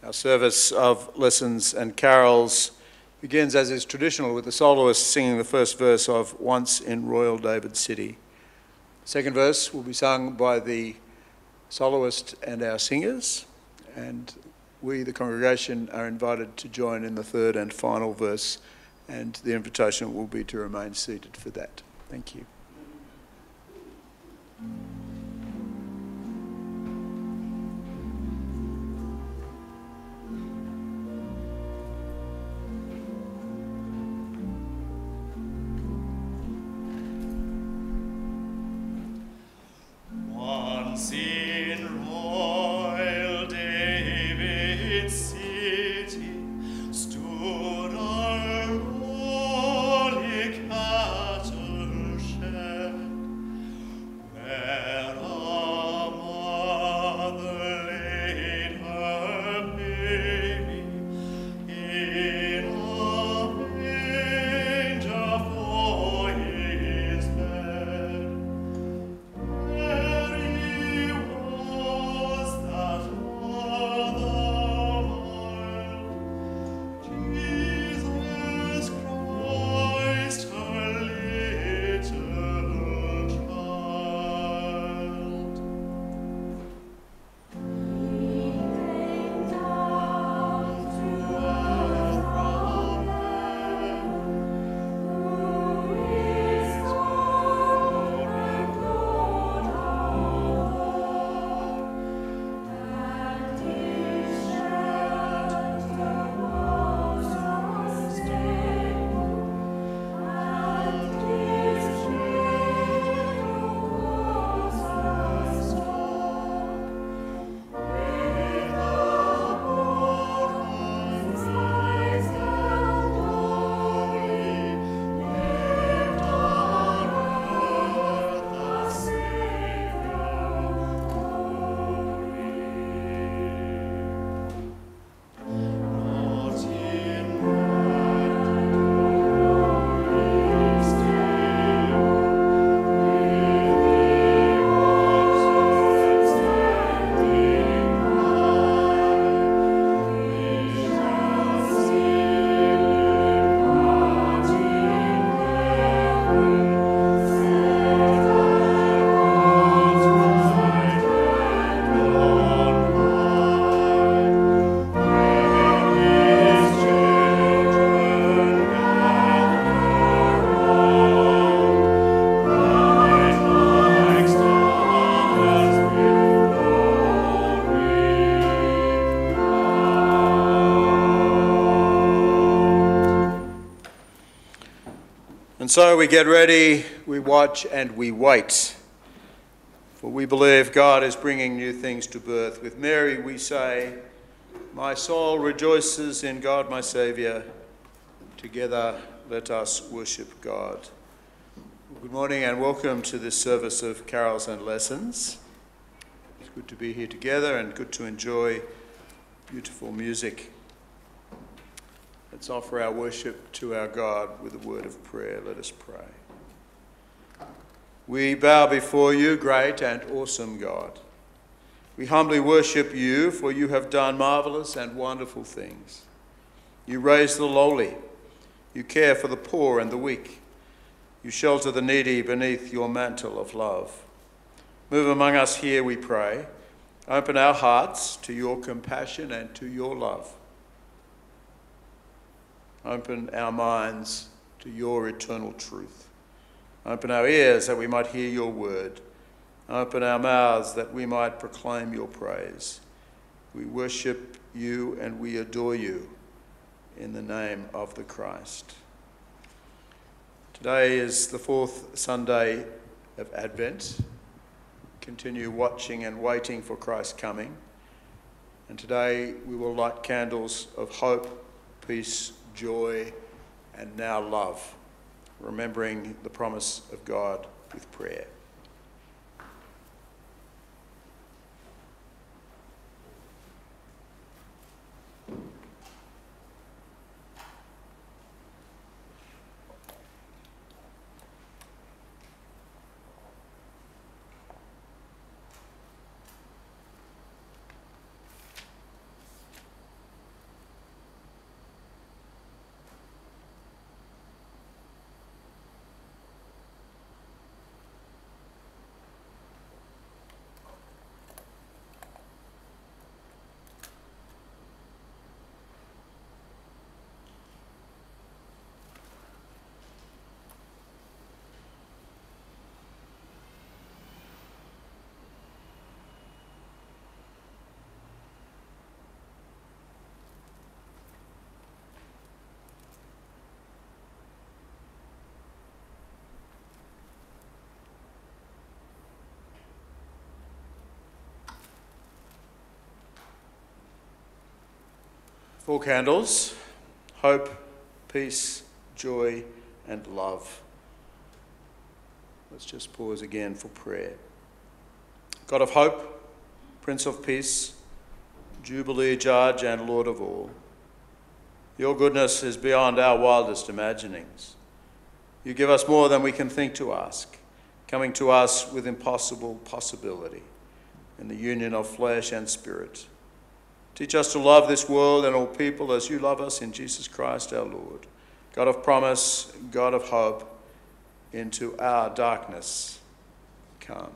Our service of lessons and carols begins, as is traditional, with the soloist singing the first verse of Once in Royal David City. The second verse will be sung by the soloist and our singers, and we, the congregation, are invited to join in the third and final verse, and the invitation will be to remain seated for that. Thank you. Once in royal David's city stood a lowly cattle shed, where a mother laid her baby in a manger for his bed. Mary was that mother mild, Jesus Christ her little child. He came down to earth from heaven, who is Lord and Lord of all, and His shelter was a stable, and His shadow was a stone. With abhorrence eyes and glory, lived on earth the Saviour glory. Not in red glory stable, with the oxen standing by, we shall see Him not in heaven, set on God's right hand on high. When His children gather round, bright like stars with glory crowned. And so we get ready, we watch and we wait. For we believe God is bringing new things to birth. With Mary we say, my soul rejoices in God my Saviour. Together let us worship God. Good morning and welcome to this service of carols and lessons. It's good to be here together and good to enjoy beautiful music. Let's offer our worship to our God with a word of prayer. Let us pray. We bow before you, great and awesome God. We humbly worship you, for you have done marvellous and wonderful things. You raise the lowly. You care for the poor and the weak. You shelter the needy beneath your mantle of love. Move among us here, we pray. Open our hearts to your compassion and to your love. Open our minds to your eternal truth. Open our ears that we might hear your word. Open our mouths that we might proclaim your praise. We worship you and we adore you in the name of the Christ. Today is the fourth Sunday of Advent. Continue watching and waiting for Christ's coming. And today we will light candles of hope, peace, joy, and now love, remembering the promise of God with prayer. Four candles: hope, peace, joy, and love. Let's just pause again for prayer. God of hope, Prince of peace, Jubilee Judge and Lord of all, your goodness is beyond our wildest imaginings. You give us more than we can think to ask, coming to us with impossible possibility in the union of flesh and spirit. Teach us to love this world and all people as you love us in Jesus Christ our Lord. God of promise, God of hope, into our darkness come.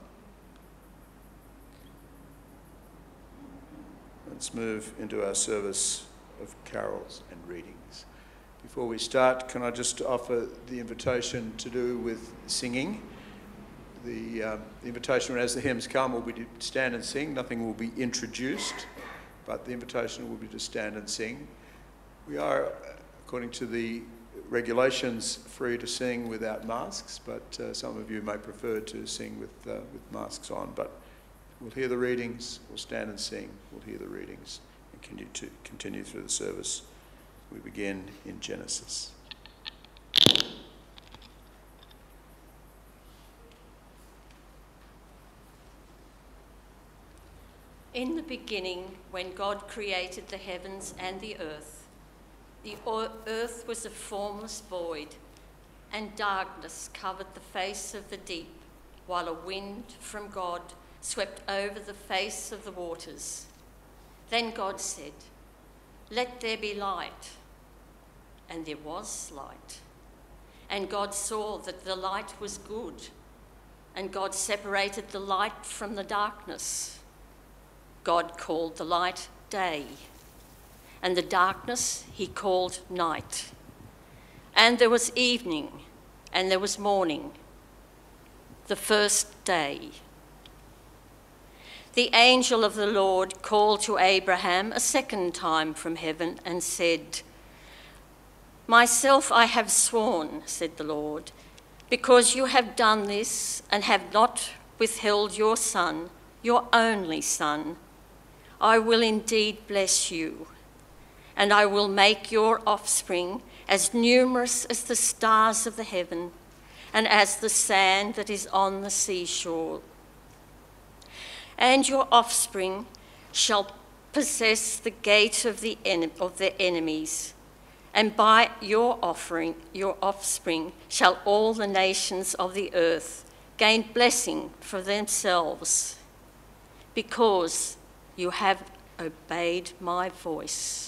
Let's move into our service of carols and readings. Before we start, can I just offer the invitation to do with singing? The invitation as the hymns come will be to stand and sing. Nothing will be introduced, but the invitation will be to stand and sing. We are, according to the regulations, free to sing without masks, but some of you may prefer to sing with masks on. But we'll hear the readings, we'll stand and sing, we'll hear the readings, and continue through the service. We begin in Genesis. In the beginning, when God created the heavens and the earth was a formless void, and darkness covered the face of the deep, while a wind from God swept over the face of the waters. Then God said, "Let there be light." And there was light. And God saw that the light was good, and God separated the light from the darkness. God called the light day, and the darkness he called night. And there was evening, and there was morning, the first day. The angel of the Lord called to Abraham a second time from heaven and said, "Myself I have sworn," said the Lord, "because you have done this and have not withheld your son, your only son, I will indeed bless you, and I will make your offspring as numerous as the stars of the heaven and as the sand that is on the seashore. And your offspring shall possess the gate of their enemies, and by your offspring shall all the nations of the earth gain blessing for themselves, because you have obeyed my voice."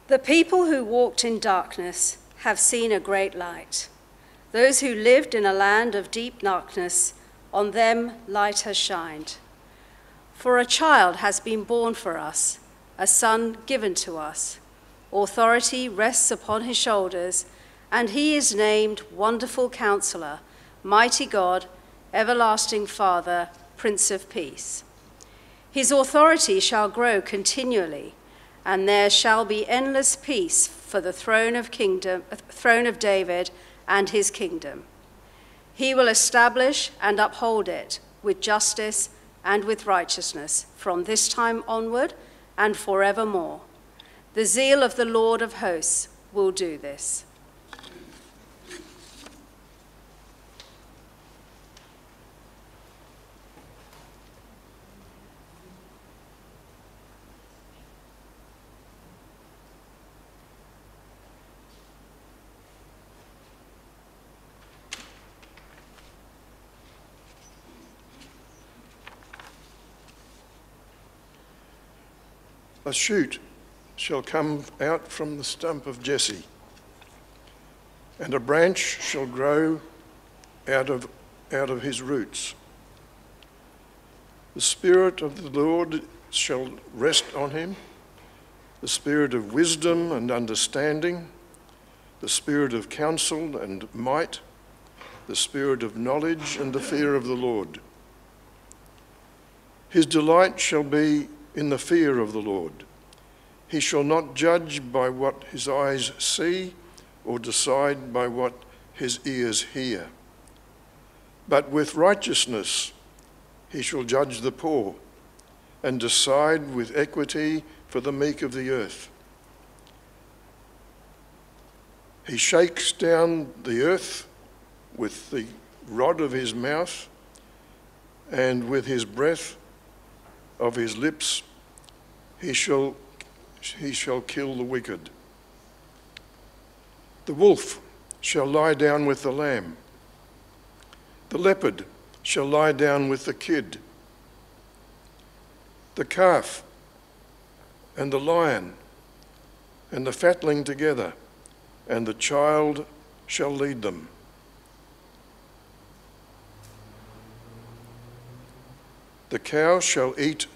The people who walked in darkness have seen a great light. Those who lived in a land of deep darkness, on them light has shined. For a child has been born for us, a son given to us. Authority rests upon his shoulders, and he is named Wonderful Counselor, Mighty God, Everlasting Father, Prince of Peace. His authority shall grow continually, and there shall be endless peace for the throne of David and his kingdom. He will establish and uphold it with justice and with righteousness from this time onward and forevermore. The zeal of the Lord of hosts will do this. A shoot shall come out from the stump of Jesse, and a branch shall grow out of his roots. The Spirit of the Lord shall rest on him, the Spirit of wisdom and understanding, the Spirit of counsel and might, the Spirit of knowledge and the fear of the Lord. His delight shall be in the fear of the Lord. He shall not judge by what his eyes see or decide by what his ears hear. But with righteousness he shall judge the poor and decide with equity for the meek of the earth. He shakes down the earth with the rod of his mouth, and with his breath of his lips he shall kill the wicked. The wolf shall lie down with the lamb. The leopard shall lie down with the kid. The calf and the lion and the fatling together, and the child shall lead them. The cow shall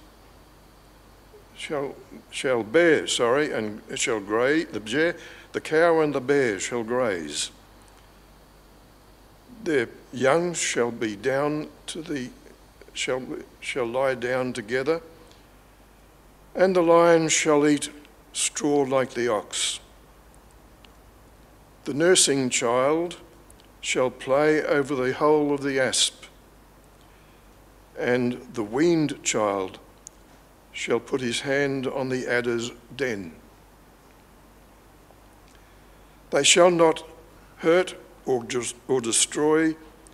bear, and shall graze. The cow and the bear shall graze. Their young shall lie down together, and the lion shall eat straw like the ox. The nursing child shall play over the hole of the asp, and the weaned child shall put his hand on the adder's den. They shall not hurt or destroy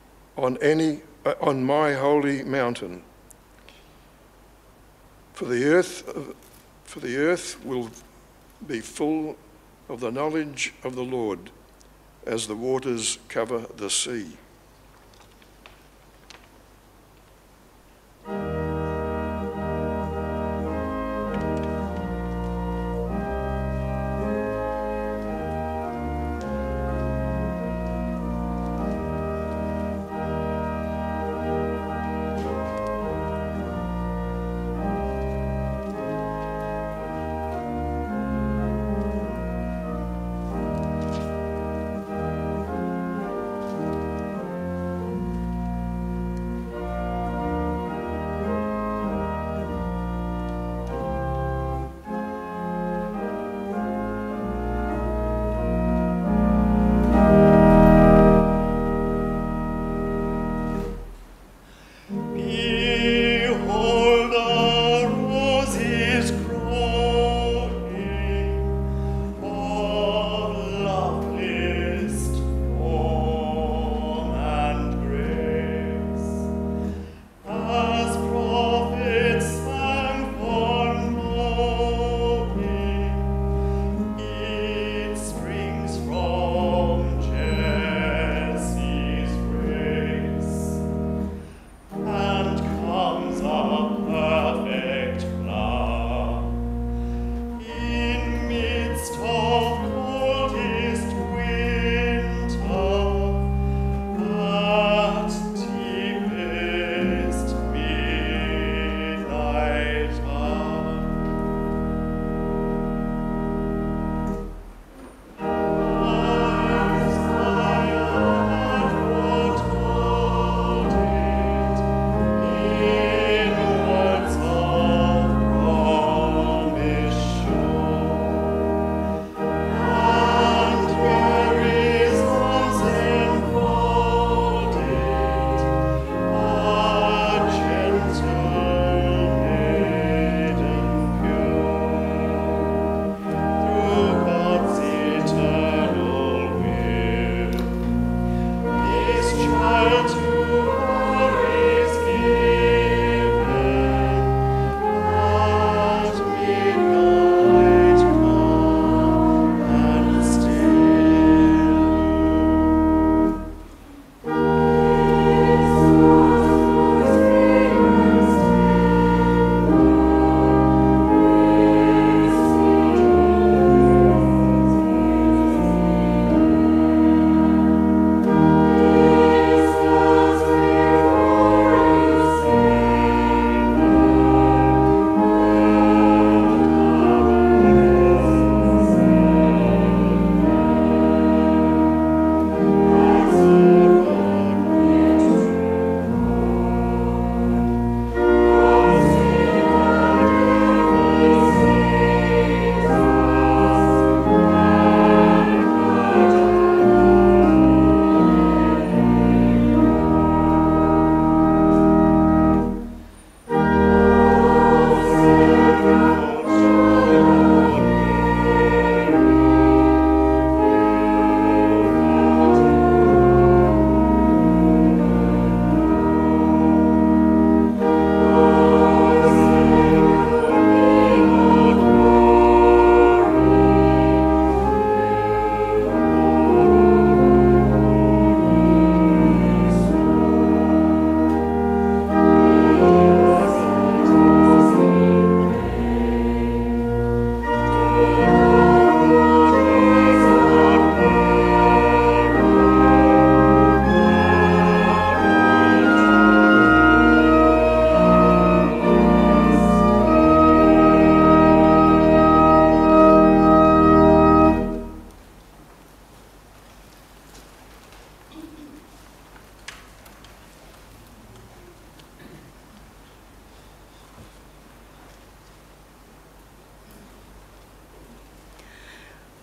on my holy mountain. For the earth will be full of the knowledge of the Lord, as the waters cover the sea.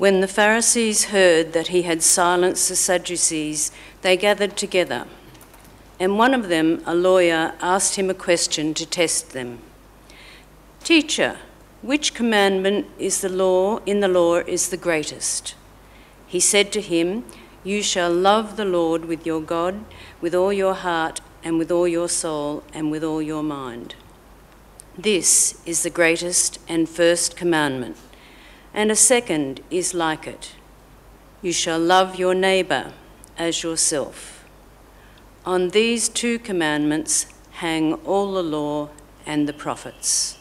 When the Pharisees heard that he had silenced the Sadducees, they gathered together. And one of them, a lawyer, asked him a question to test them. "Teacher, which commandment in the law is the greatest?" He said to him, "You shall love the Lord with your God, with all your heart and with all your soul and with all your mind. This is the greatest and first commandment. And a second is like it. You shall love your neighbour as yourself. On these two commandments hang all the law and the prophets."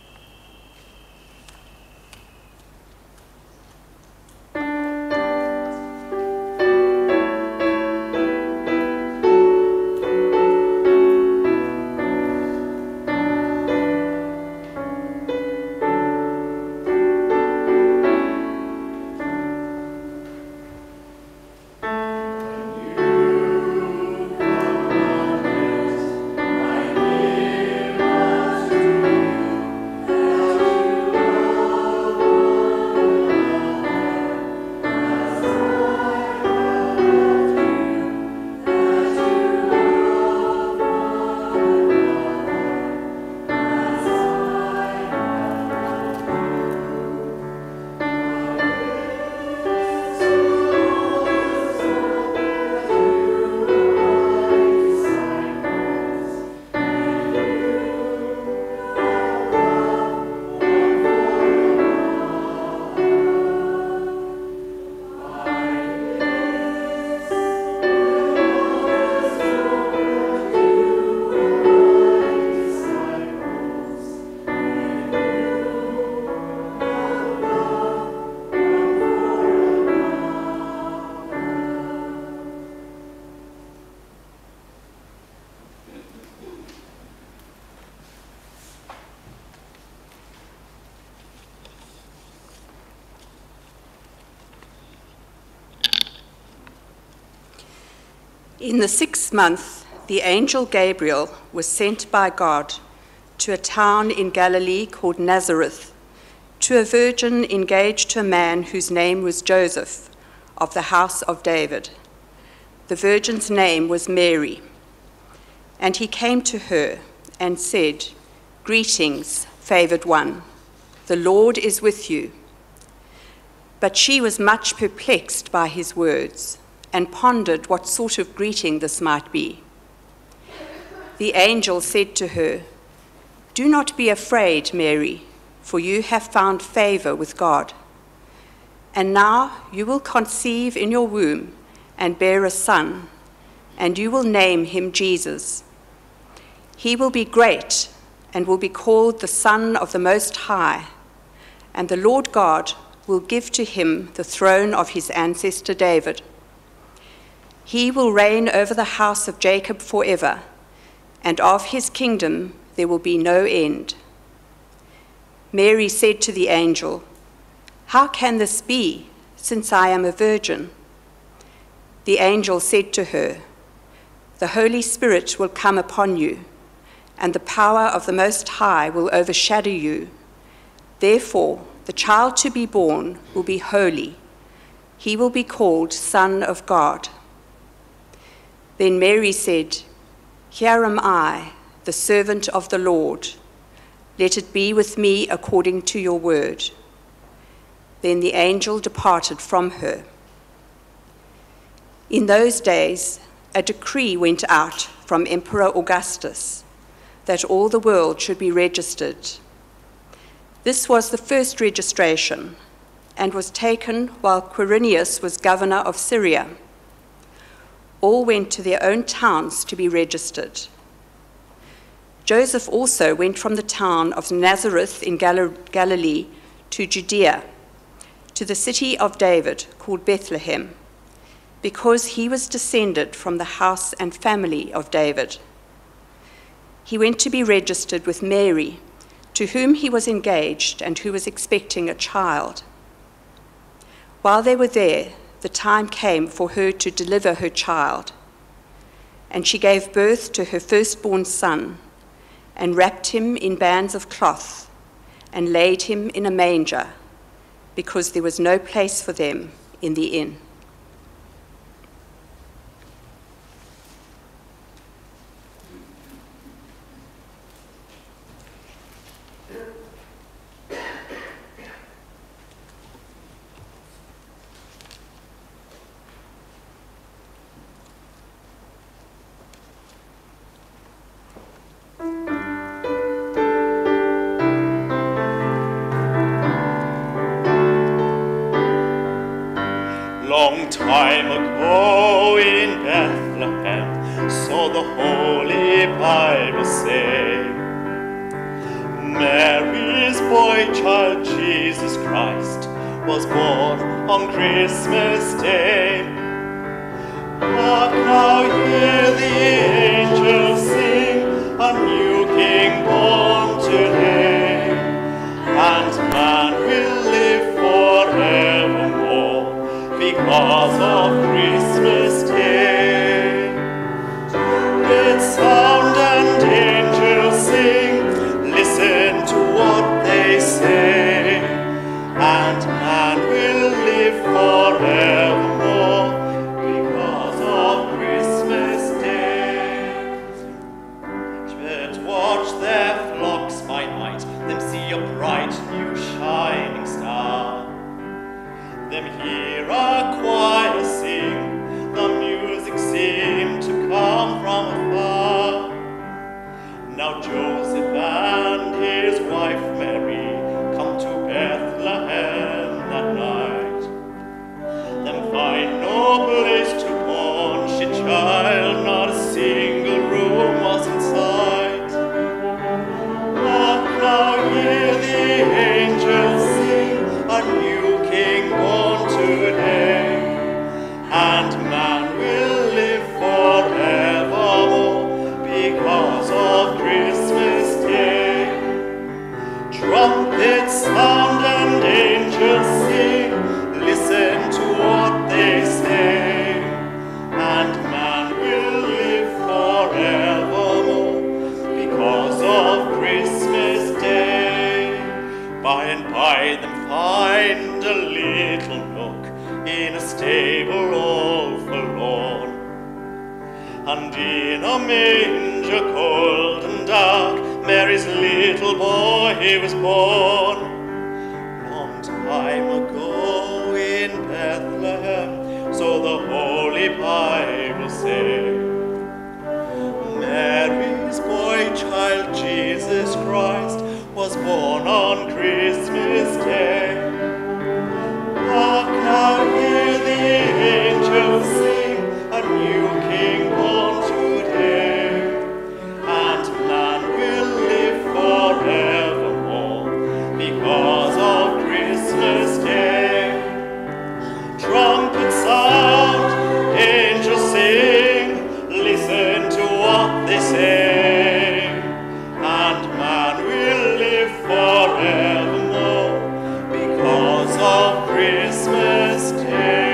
In the 6th month, the angel Gabriel was sent by God to a town in Galilee called Nazareth, to a virgin engaged to a man whose name was Joseph, of the house of David. The virgin's name was Mary. And he came to her and said, "Greetings, favored one, the Lord is with you." But she was much perplexed by his words, and pondered what sort of greeting this might be. The angel said to her, "Do not be afraid, Mary, for you have found favor with God. And now you will conceive in your womb and bear a son, and you will name him Jesus. He will be great and will be called the Son of the Most High, and the Lord God will give to him the throne of his ancestor David. He will reign over the house of Jacob forever, and of his kingdom there will be no end." Mary said to the angel, "How can this be, since I am a virgin?" The angel said to her, "The Holy Spirit will come upon you, and the power of the Most High will overshadow you. Therefore, the child to be born will be holy. He will be called Son of God." Then Mary said, "Here am I, the servant of the Lord. Let it be with me according to your word." Then the angel departed from her. In those days, a decree went out from Emperor Augustus that all the world should be registered. This was the first registration and was taken while Quirinius was governor of Syria. All went to their own towns to be registered. Joseph also went from the town of Nazareth in Galilee to Judea, to the city of David called Bethlehem, because he was descended from the house and family of David. He went to be registered with Mary, to whom he was engaged and who was expecting a child. While they were there, the time came for her to deliver her child, and she gave birth to her firstborn son, and wrapped him in bands of cloth, and laid him in a manger, because there was no place for them in the inn. Long time ago in Bethlehem, so the Holy Bible say, Mary's boy child Jesus Christ was born on Christmas Day. Hark now, hear the angels sing, a new King born today, and man will live forevermore because of Christmas Day. Trumpet sound and angels sing, listen to what they say, and man will live forevermore because of Christmas Day. Shepherds watch their flocks by night, them see a bright new shining star. Them hear a choir sing, the music seemed to come from afar. Now Joseph and his wife Mary come to Bethlehem that night. Them find no place to born she child, not a single room was in sight. Hark now, hear the angels sing, a new King born today, and man will live forevermore because of Christmas Day. Trumpets sound and angels sing, listen to what they say, and man will live forevermore because of Christmas Day. By and by them find a little nook in a stable all forlorn, and in a manger cold and dark Mary's little boy was born. Long time ago in Bethlehem, so the Holy Bible say, Mary's boy child Jesus Christ was born on Christmas Day. Hark now, hear the angels sing, a new King born today, and man will live forevermore because of Christmas Day. Trumpets sound, angels sing, listen to what they say, and man will live forevermore because of Christmas Day.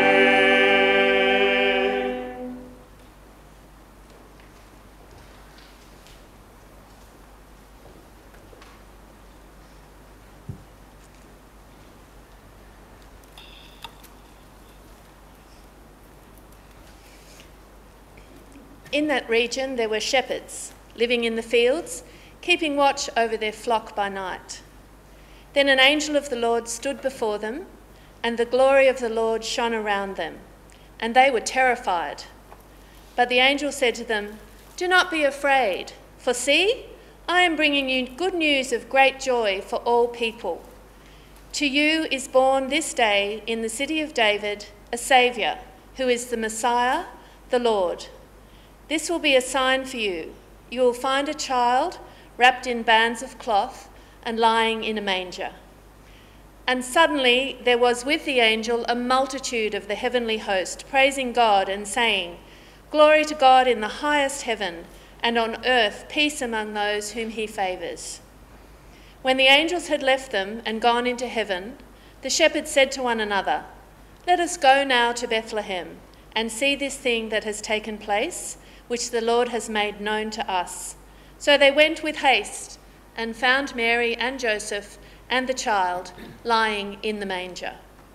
In that region there were shepherds living in the fields, keeping watch over their flock by night. Then an angel of the Lord stood before them, and the glory of the Lord shone around them, and they were terrified. But the angel said to them, Do not be afraid, for see, I am bringing you good news of great joy for all people. To you is born this day in the city of David a Saviour, who is the Messiah, the Lord. This will be a sign for you. You will find a child wrapped in bands of cloth and lying in a manger. And suddenly there was with the angel a multitude of the heavenly host, praising God and saying, Glory to God in the highest heaven, and on earth peace among those whom he favours. When the angels had left them and gone into heaven, the shepherds said to one another, Let us go now to Bethlehem and see this thing that has taken place, which the Lord has made known to us. So they went with haste and found Mary and Joseph and the child lying in the manger.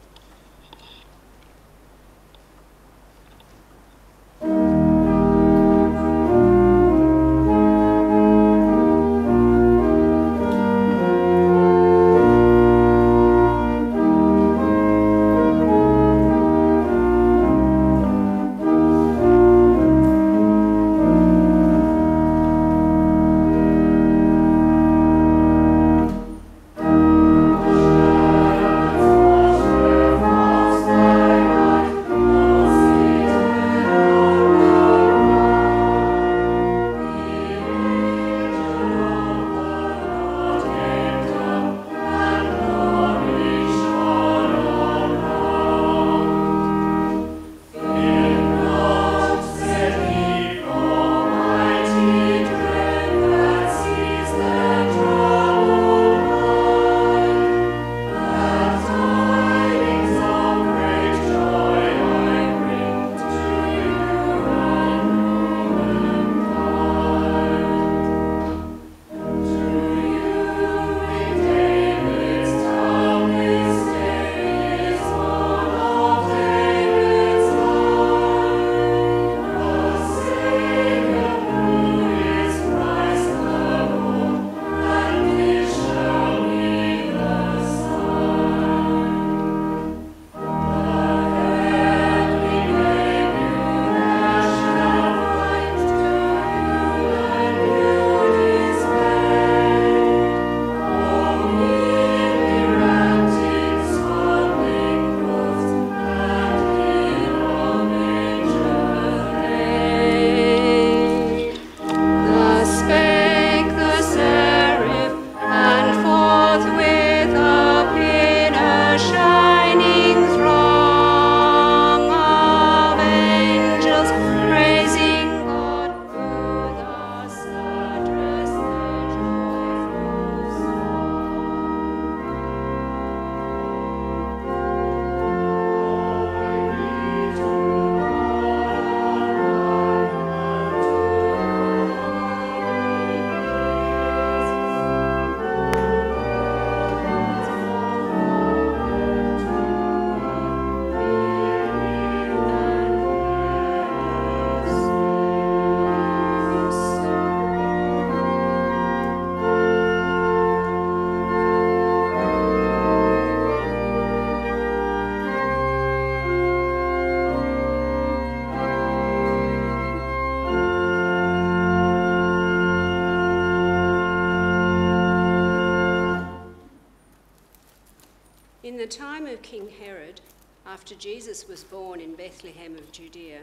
In the time of King Herod, after Jesus was born in Bethlehem of Judea,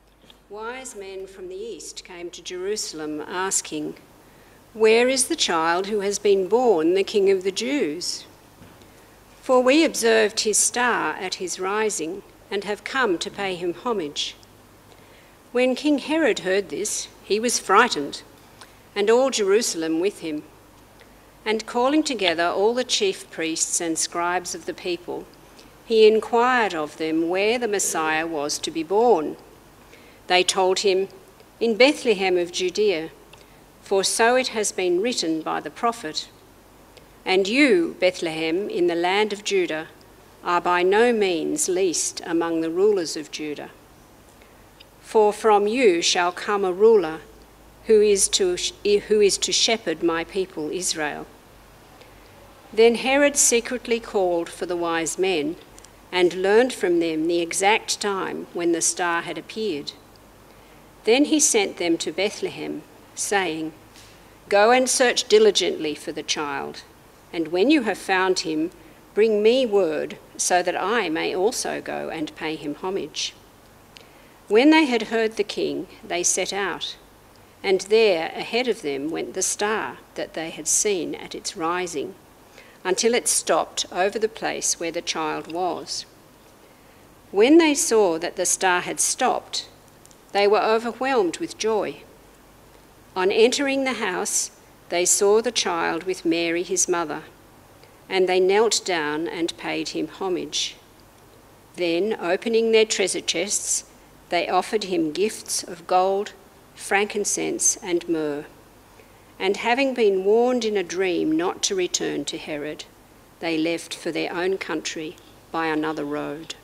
wise men from the east came to Jerusalem asking, "Where is the child who has been born the King of the Jews? For we observed his star at his rising and have come to pay him homage." When King Herod heard this, he was frightened, and all Jerusalem with him. And calling together all the chief priests and scribes of the people, he inquired of them where the Messiah was to be born. They told him, "In Bethlehem of Judea, for so it has been written by the prophet. And you, Bethlehem, in the land of Judah, are by no means least among the rulers of Judah. For from you shall come a ruler who is to shepherd my people Israel." Then Herod secretly called for the wise men and learned from them the exact time when the star had appeared. Then he sent them to Bethlehem, saying, "Go and search diligently for the child, and when you have found him, bring me word so that I may also go and pay him homage." When they had heard the king, they set out, and there ahead of them went the star that they had seen at its rising, until it stopped over the place where the child was. When they saw that the star had stopped, they were overwhelmed with joy. On entering the house, they saw the child with Mary his mother, and they knelt down and paid him homage. Then, opening their treasure chests, they offered him gifts of gold, frankincense, and myrrh. And having been warned in a dream not to return to Herod, they left for their own country by another road.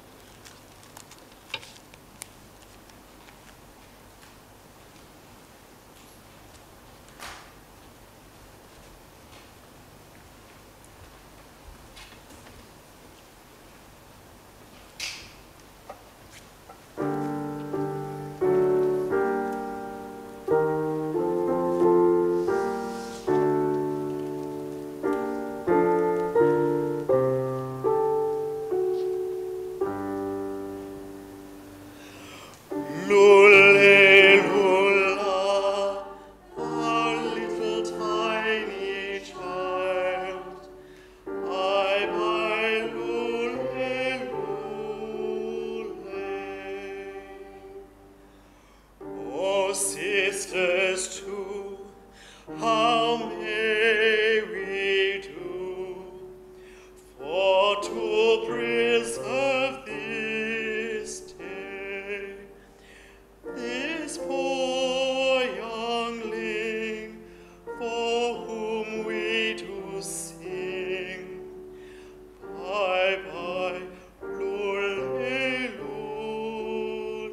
Sisters too, how may we do for to preserve this day, this poor youngling for whom we do sing. Bye bye, lule, lule.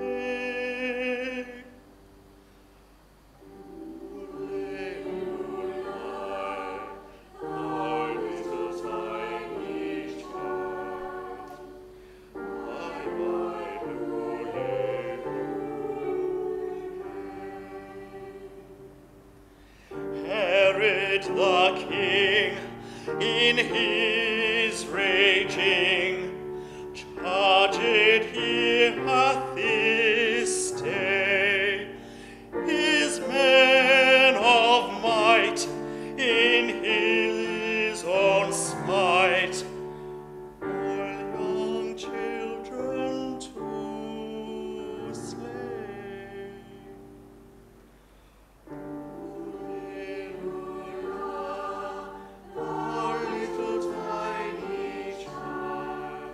Herod the king, in his raging, charged he hath this day his men of might in his own smite, all young children to slay. Alleluia, our little tiny child.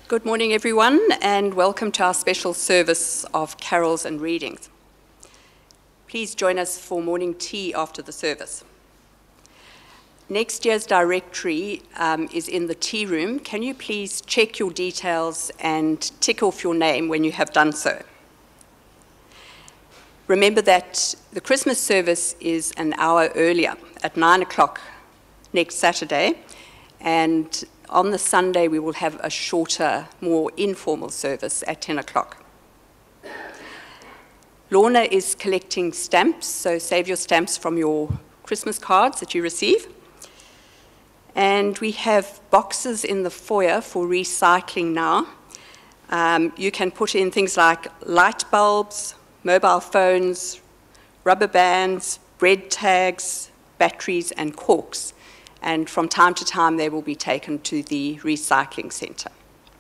Good morning, everyone, and welcome to our special service of carols and readings. Please join us for morning tea after the service. Next year's directory is in the tea room. Can you please check your details and tick off your name when you have done so? Remember that the Christmas service is an hour earlier at 9 o'clock next Saturday, and on the Sunday we will have a shorter, more informal service at 10 o'clock. Lorna is collecting stamps, so save your stamps from your Christmas cards that you receive. And we have boxes in the foyer for recycling now. You can put in things like light bulbs, mobile phones, rubber bands, bread tags, batteries and corks. And from time to time they will be taken to the recycling centre.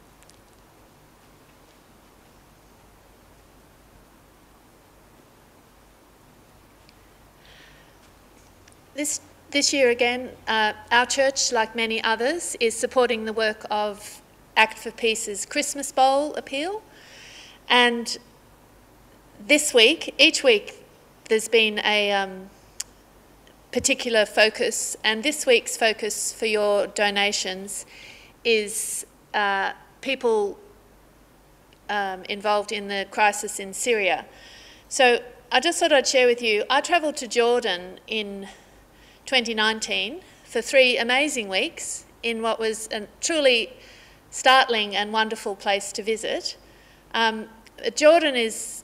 This year again, our church, like many others, is supporting the work of Act for Peace's Christmas Bowl appeal. And this week, each week, there's been a particular focus, and this week's focus for your donations is people involved in the crisis in Syria. So I just thought I'd share with you, I travelled to Jordan in 2019 for 3 amazing weeks in what was a truly startling and wonderful place to visit. Jordan is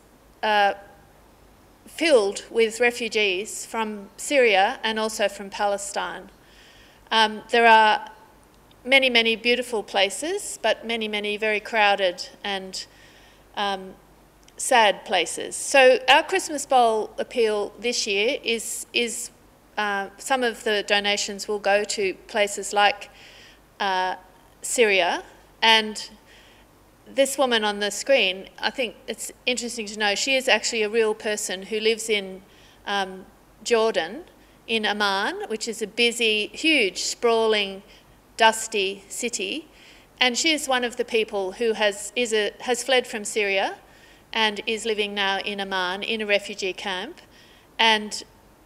filled with refugees from Syria and also from Palestine. There are many, many beautiful places, but many, many very crowded and sad places. So our Christmas Bowl appeal this year is some of the donations will go to places like Syria, and this woman on the screen, I think it's interesting to know, she is actually a real person who lives in Jordan, in Amman, which is a busy, huge, sprawling, dusty city, and she is one of the people who has fled from Syria and is living now in Amman in a refugee camp, and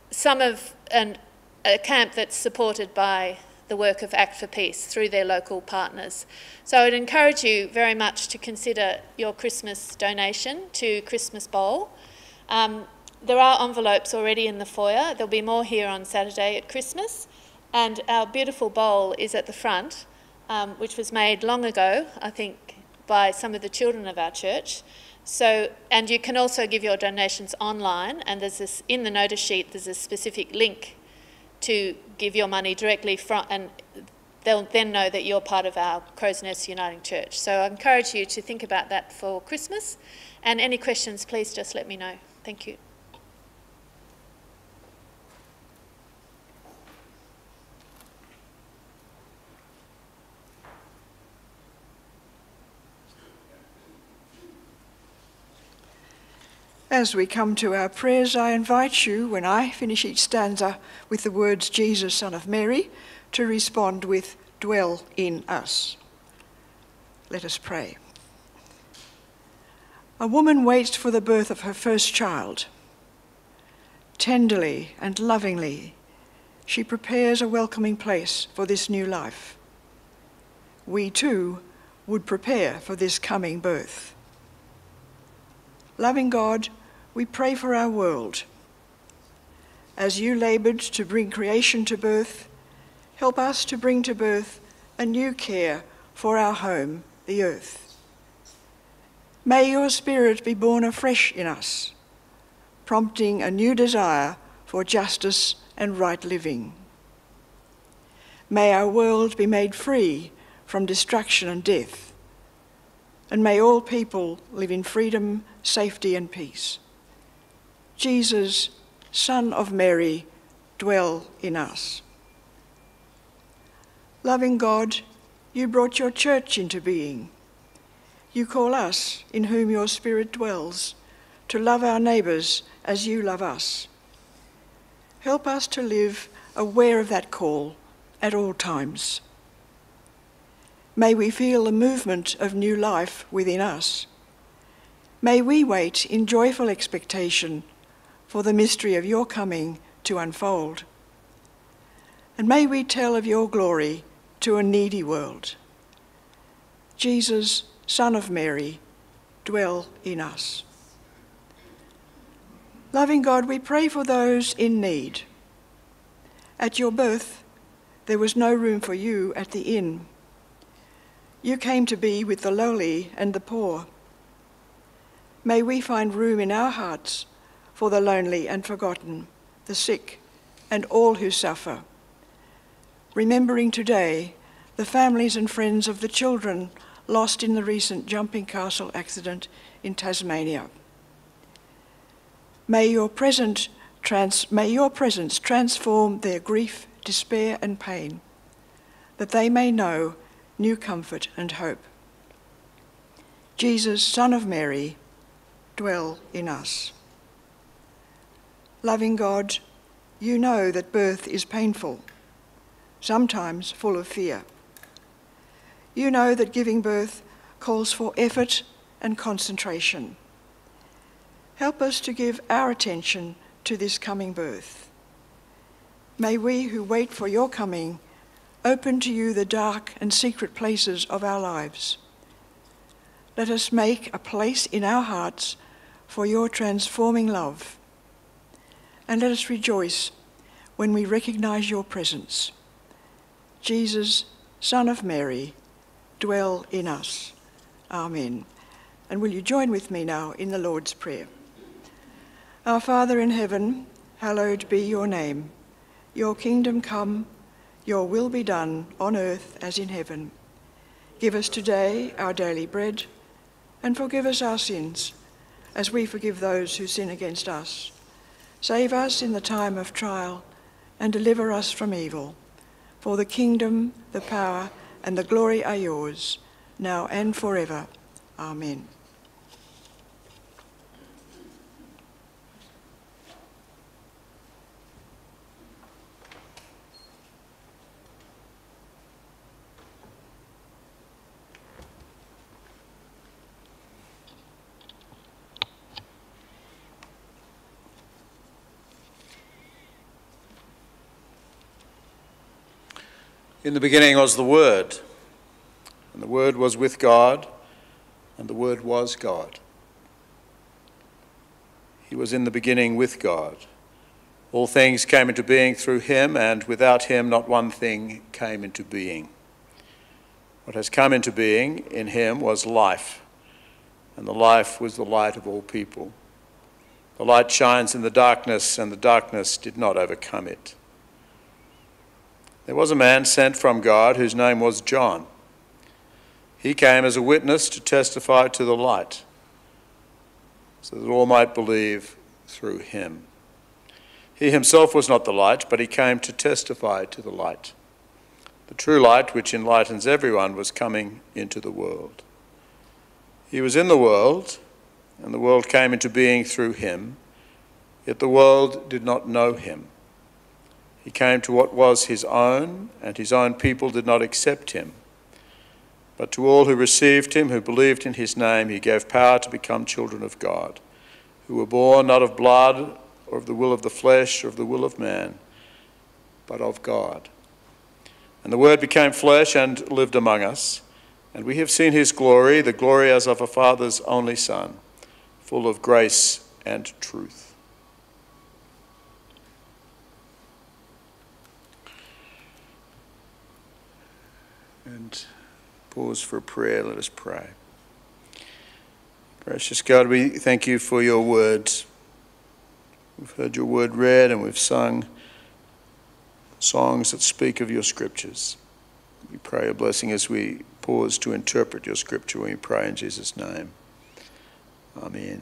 a camp that's supported by the work of Act for Peace through their local partners. So I'd encourage you very much to consider your Christmas donation to Christmas Bowl. There are envelopes already in the foyer. There'll be more here on Saturday at Christmas. And our beautiful bowl is at the front, which was made long ago, I think, by some of the children of our church. So, and you can also give your donations online, and there's this, in the notice sheet, there's a specific link to give your money directly from, and they'll then know that you're part of our Crow's Nest Uniting Church. So I encourage you to think about that for Christmas, and any questions, please just let me know. Thank you. As we come to our prayers, I invite you, when I finish each stanza with the words, Jesus, Son of Mary, to respond with, dwell in us. Let us pray. A woman waits for the birth of her first child. Tenderly and lovingly, she prepares a welcoming place for this new life. We too would prepare for this coming birth. Loving God, we pray for our world. As you laboured to bring creation to birth, help us to bring to birth a new care for our home, the earth. May your Spirit be born afresh in us, prompting a new desire for justice and right living. May our world be made free from destruction and death, and may all people live in freedom, safety and peace. Jesus, Son of Mary, dwell in us. Loving God, you brought your church into being. You call us, in whom your Spirit dwells, to love our neighbours as you love us. Help us to live aware of that call at all times. may we feel the movement of new life within us. May we wait in joyful expectation for the mystery of your coming to unfold. And may we tell of your glory to a needy world. Jesus, Son of Mary, dwell in us. Loving God, we pray for those in need. At your birth, there was no room for you at the inn. You came to be with the lowly and the poor. May we find room in our hearts for the lonely and forgotten, the sick, and all who suffer. Remembering today the families and friends of the children lost in the recent jumping castle accident in Tasmania. May your presence transform their grief, despair, and pain, that they may know new comfort and hope. Jesus, Son of Mary, dwell in us. Loving God, you know that birth is painful, sometimes full of fear. You know that giving birth calls for effort and concentration. Help us to give our attention to this coming birth. May we who wait for your coming open to you the dark and secret places of our lives. Let us make a place in our hearts for your transforming love. And let us rejoice when we recognize your presence. Jesus, Son of Mary, dwell in us. Amen. And will you join with me now in the Lord's Prayer? Our Father in heaven, hallowed be your name. Your kingdom come, your will be done on earth as in heaven. Give us today our daily bread, and forgive us our sins, as we forgive those who sin against us. Save us in the time of trial, and deliver us from evil. For the kingdom, the power, and the glory are yours, now and forever. Amen. In the beginning was the Word, and the Word was with God, and the Word was God. He was in the beginning with God. All things came into being through him, and without him not one thing came into being. What has come into being in him was life, and the life was the light of all people. The light shines in the darkness, and the darkness did not overcome it. There was a man sent from God whose name was John. He came as a witness to testify to the light, so that all might believe through him. He himself was not the light, but he came to testify to the light. The true light, which enlightens everyone, was coming into the world. He was in the world, and the world came into being through him, yet the world did not know him. He came to what was his own, and his own people did not accept him. But to all who received him, who believed in his name, he gave power to become children of God, who were born not of blood, or of the will of the flesh, or of the will of man, but of God. And the Word became flesh and lived among us, and we have seen his glory, the glory as of a Father's only Son, full of grace and truth. And pause for prayer. Let us pray. Precious God, we thank you for your words. We've heard your word read, and we've sung songs that speak of your scriptures. We pray a blessing as we pause to interpret your scripture. We pray in Jesus' name. Amen.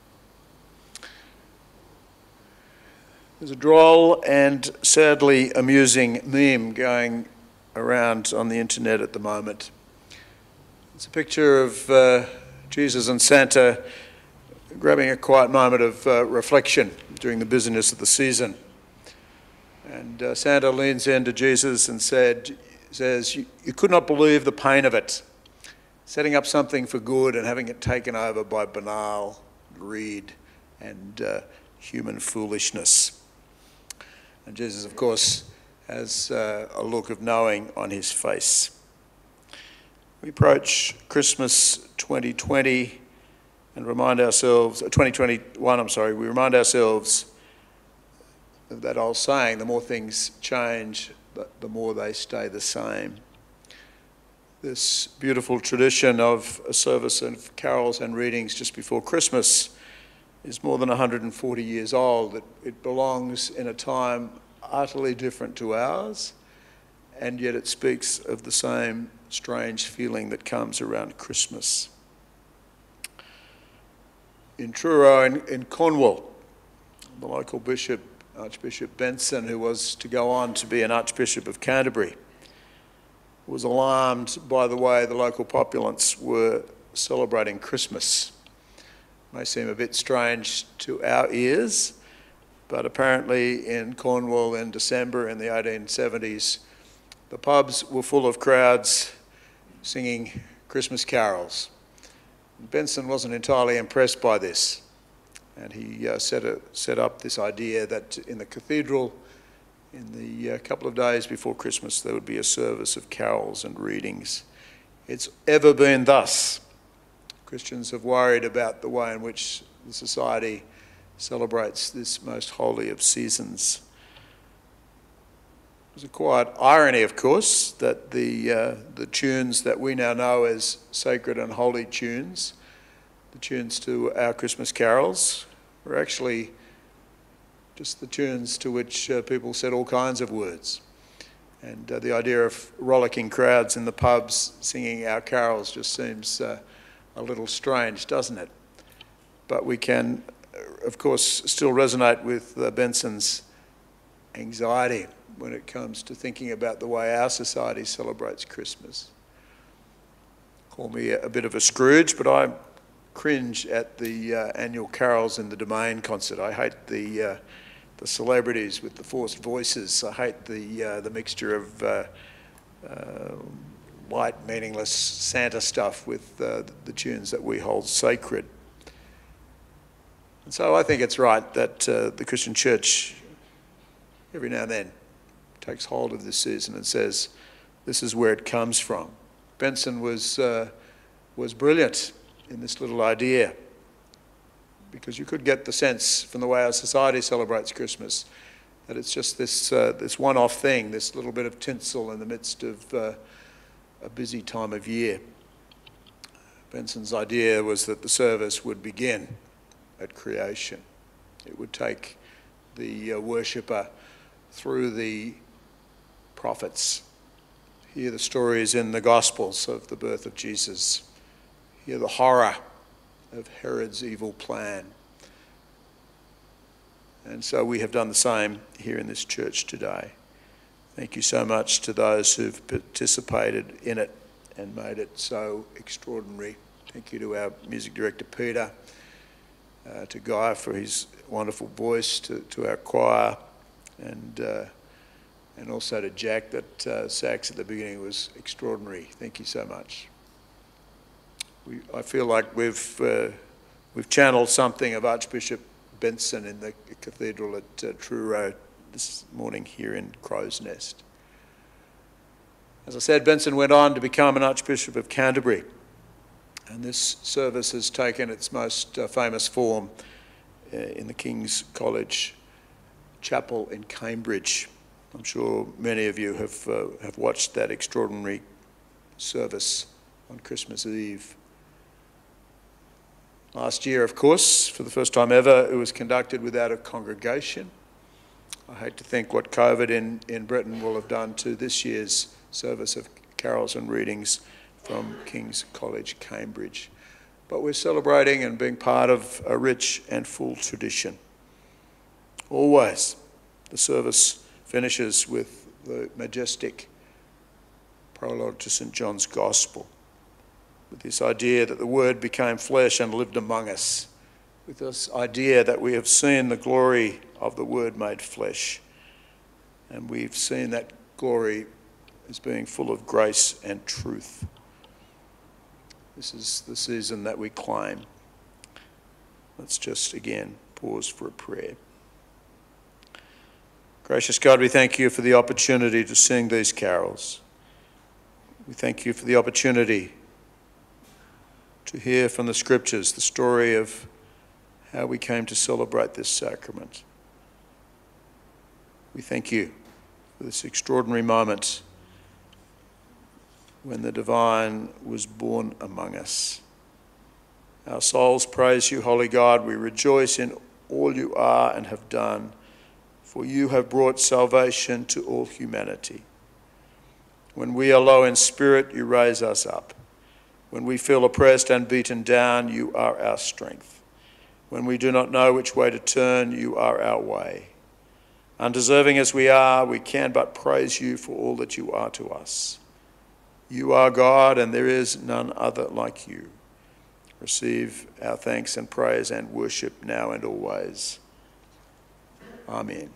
There's a droll and sadly amusing meme going around on the internet at the moment. It's a picture of Jesus and Santa grabbing a quiet moment of reflection during the busyness of the season. And Santa leans into Jesus and said, says, you could not believe the pain of it, setting up something for good and having it taken over by banal greed and human foolishness. And Jesus, of course, has a look of knowing on his face. We approach Christmas 2020 and remind ourselves, 2021, we remind ourselves of that old saying, the more things change, the more they stay the same. This beautiful tradition of a service of carols and readings just before Christmas is more than 140 years old. It belongs in a time utterly different to ours, and yet it speaks of the same strange feeling that comes around Christmas. In Truro, in Cornwall, the local bishop, Archbishop Benson, who was to go on to be an Archbishop of Canterbury, was alarmed by the way the local populace were celebrating Christmas. It may seem a bit strange to our ears, but apparently in Cornwall in December in the 1870s, the pubs were full of crowds singing Christmas carols. Benson wasn't entirely impressed by this, and he set up this idea that in the cathedral, in the couple of days before Christmas, there would be a service of carols and readings. It's ever been thus. Christians have worried about the way in which the society celebrates this most holy of seasons. There's a quiet irony, of course, that the tunes that we now know as sacred and holy tunes, the tunes to our Christmas carols, were actually just the tunes to which people said all kinds of words. And the idea of rollicking crowds in the pubs singing our carols just seems a little strange, doesn't it? But we can, of course, still resonate with Benson's anxiety when it comes to thinking about the way our society celebrates Christmas. Call me a bit of a Scrooge, but I cringe at the annual carols in the Domain concert. I hate the celebrities with the forced voices. I hate the mixture of light, meaningless Santa stuff with the tunes that we hold sacred. And so I think it's right that the Christian Church, every now and then, takes hold of this season and says, this is where it comes from. Benson was brilliant in this little idea, because you could get the sense from the way our society celebrates Christmas that it's just this one-off thing, this little bit of tinsel in the midst of a busy time of year. Benson's idea was that the service would begin at creation. It would take the worshipper through the prophets, hear the stories in the Gospels of the birth of Jesus, hear the horror of Herod's evil plan. And so we have done the same here in this church today. Thank you so much to those who've participated in it and made it so extraordinary. Thank you to our music director, Peter, to Guy for his wonderful voice, to our choir, and also to Jack, that sax at the beginning was extraordinary. Thank you so much. I feel like we've channeled something of Archbishop Benson in the cathedral at Truro this morning here in Crow's Nest. As I said, Benson went on to become an Archbishop of Canterbury, and this service has taken its most famous form in the King's College Chapel in Cambridge. I'm sure many of you have watched that extraordinary service on Christmas Eve. Last year, of course, for the first time ever, it was conducted without a congregation. I hate to think what COVID in Britain will have done to this year's service of carols and readings from King's College, Cambridge. But we're celebrating and being part of a rich and full tradition. Always, the service finishes with the majestic prologue to St. John's Gospel, with this idea that the Word became flesh and lived among us, with this idea that we have seen the glory of the Word made flesh, and we've seen that glory as being full of grace and truth. This is the season that we claim. Let's just again pause for a prayer. Gracious God, we thank you for the opportunity to sing these carols. We thank you for the opportunity to hear from the scriptures the story of how we came to celebrate this sacrament. We thank you for this extraordinary moment when the divine was born among us. Our souls praise you, Holy God. We rejoice in all you are and have done, for you have brought salvation to all humanity. When we are low in spirit, you raise us up. When we feel oppressed and beaten down, you are our strength. When we do not know which way to turn, you are our way. Undeserving as we are, we can but praise you for all that you are to us. You are God, and there is none other like you. Receive our thanks and praise and worship now and always. Amen.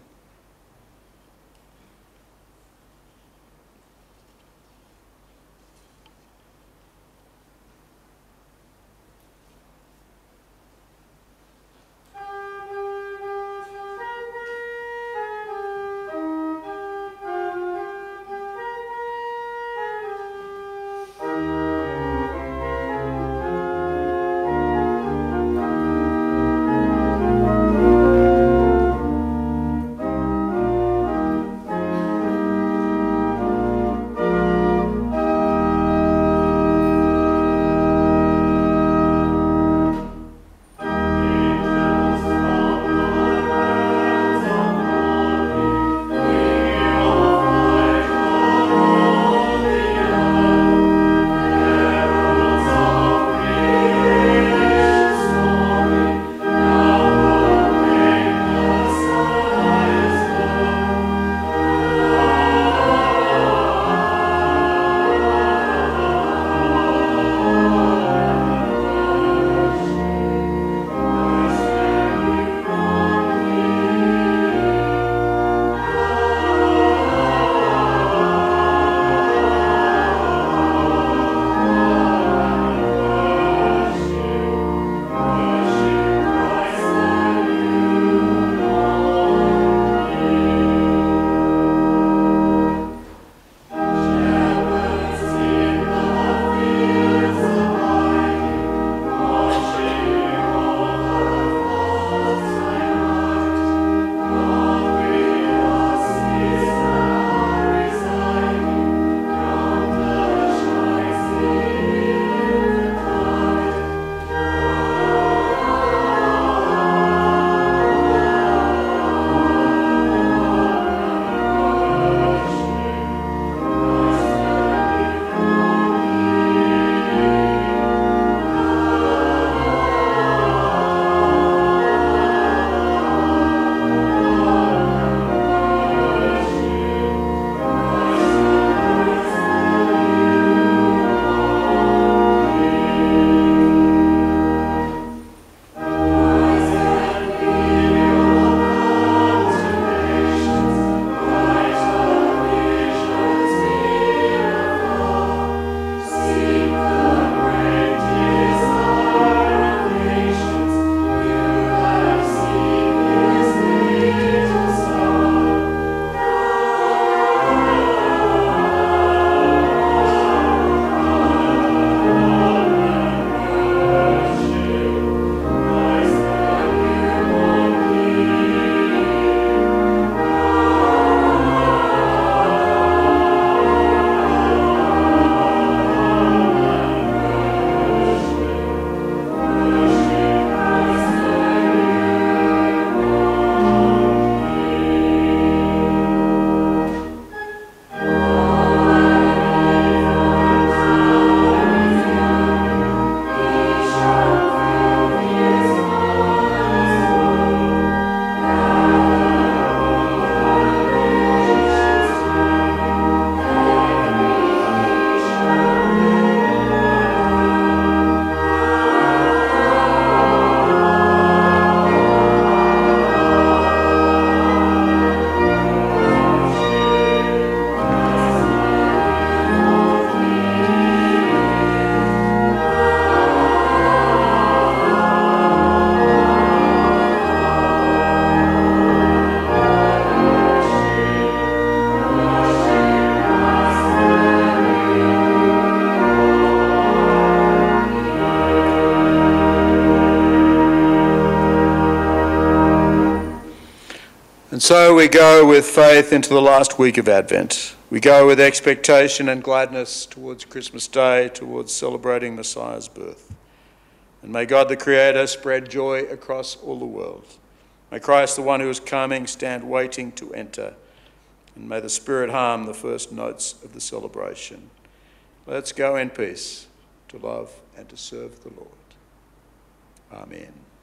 And so we go with faith into the last week of Advent. We go with expectation and gladness towards Christmas Day, towards celebrating Messiah's birth. And may God the Creator spread joy across all the world. May Christ, the one who is coming, stand waiting to enter. And may the Spirit harm the first notes of the celebration. Let's go in peace to love and to serve the Lord. Amen.